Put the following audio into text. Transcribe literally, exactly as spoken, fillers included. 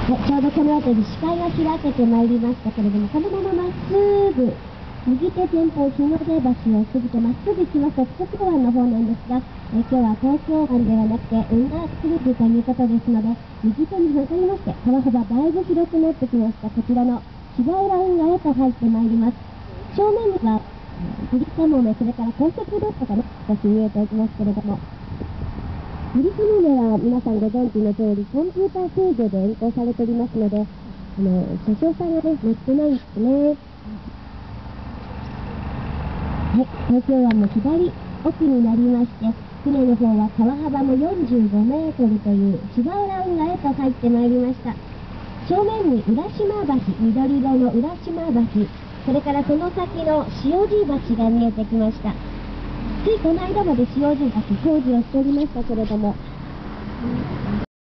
はい、ちょうどこの辺り視界が開けてまいりましたけれども、このまままっすぐ右手前方日の出橋を過ぎてまっすぐ行きますと津久湾の方なんですが、え今日は東京湾ではなくて運河来るということですので、右手に曲がりまして川幅だいぶ広くなってきました。こちらの芝浦運河へと入ってまいります。正面にはグリカモメ、それから高速道路がね少し見えておきますけれども、グリカモメは皆さんご存知の通りコンピューター制御で運行されておりますので、あの車掌さんがね乗ってないんですね。はい、東京湾の左奥になりまして、船の方は川幅もよんじゅうごメートルという芝浦運河へと入ってまいりました。正面に浦島橋、緑色の浦島橋、それからその先の塩地橋が見えてきました。ついこの間まで塩地橋工事をしておりましたけれども、